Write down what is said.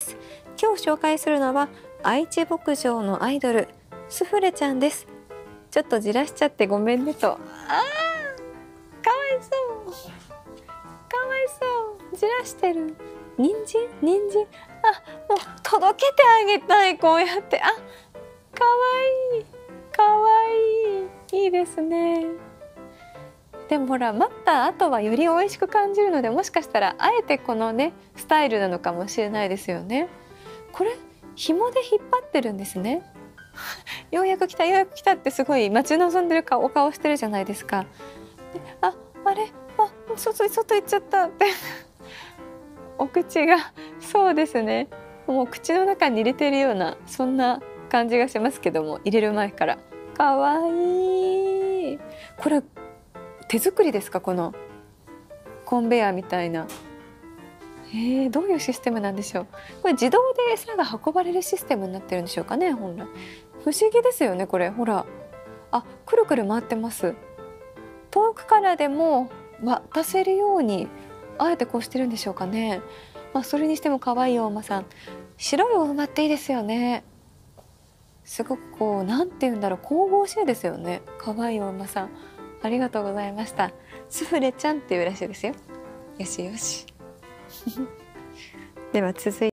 。今日紹介するのは愛知牧場のアイドルスフレちゃんです。ちょっとじらしちゃってごめんねと。かわいそう、じらしてる。人参もう届けてあげたい。こうやって、かわいい、いいですね。でもほら、待った後はより美味しく感じるので、もしかしたらあえてこのねスタイルなのかもしれないですよね。これ紐で引っ張ってるんですね。ようやく来たってすごい待ち望んでるお顔してるじゃないですか。で、あれ、外行っちゃったってお口が、そうですね、もう口の中に入れてるようなそんな感じがしますけども、入れる前からかわいい。これ手作りですか？このコンベヤーみたいな。どういうシステムなんでしょう。これ自動で餌が運ばれるシステムになってるんでしょうかね、本来。不思議ですよねこれ。ほら、くるくる回ってます。遠くからでも渡せるようにあえてこうしてるんでしょうかね。それにしても可愛いお馬さん。白いお馬っていいですよね。すごくこう、なんて言うんだろう、神々しいですよね。可愛いお馬さん、ありがとうございました。スフレちゃんっていうらしいですよ。よしよし。では続いて